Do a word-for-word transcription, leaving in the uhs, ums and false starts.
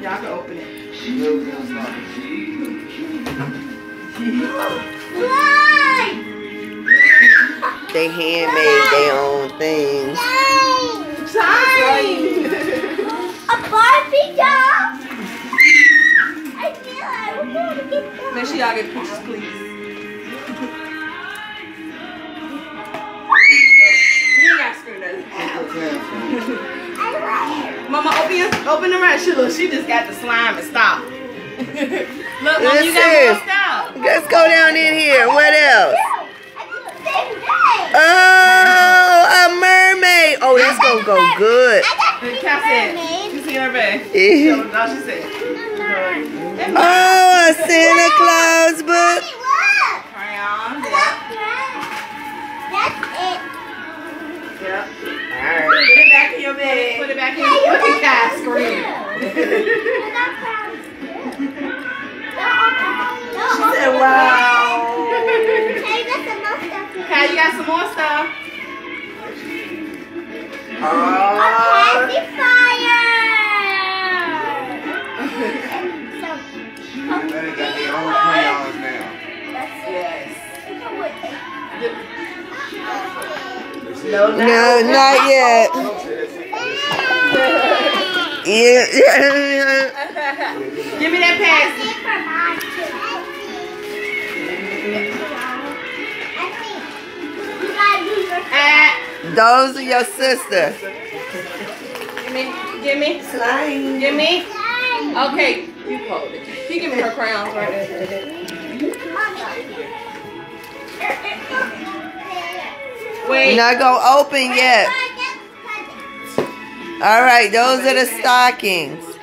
Y'all can open it. They handmade their own things. Shine! A Barbie doll? I feel like we're going to get that. Make sure y'all get pictures, please. We ain't got to screw that. Mama, open your, open the right. She, look, she just got the slime and stop. Look, Mama, you got more stuff. Let's go down in here. What else? Oh, a mermaid. Oh, that's gonna go good. You see her bag? Yeah. She said. Oh, a Santa Claus book. Crayon. That's it. Yep. Alright. Put it back in your bag. Put it back in your bag. Look at that screen. She said, wow. Kai, you got some more stuff? A pacifier! They got their own crayons now. Yes. No, no, not yet. Yeah. Give me that pass. Uh, Those are your sisters. give me, give me, Slime. give me. Okay, you hold it. She give me her crayons right there. Wait. Not gonna open yet. All right, those are the stockings.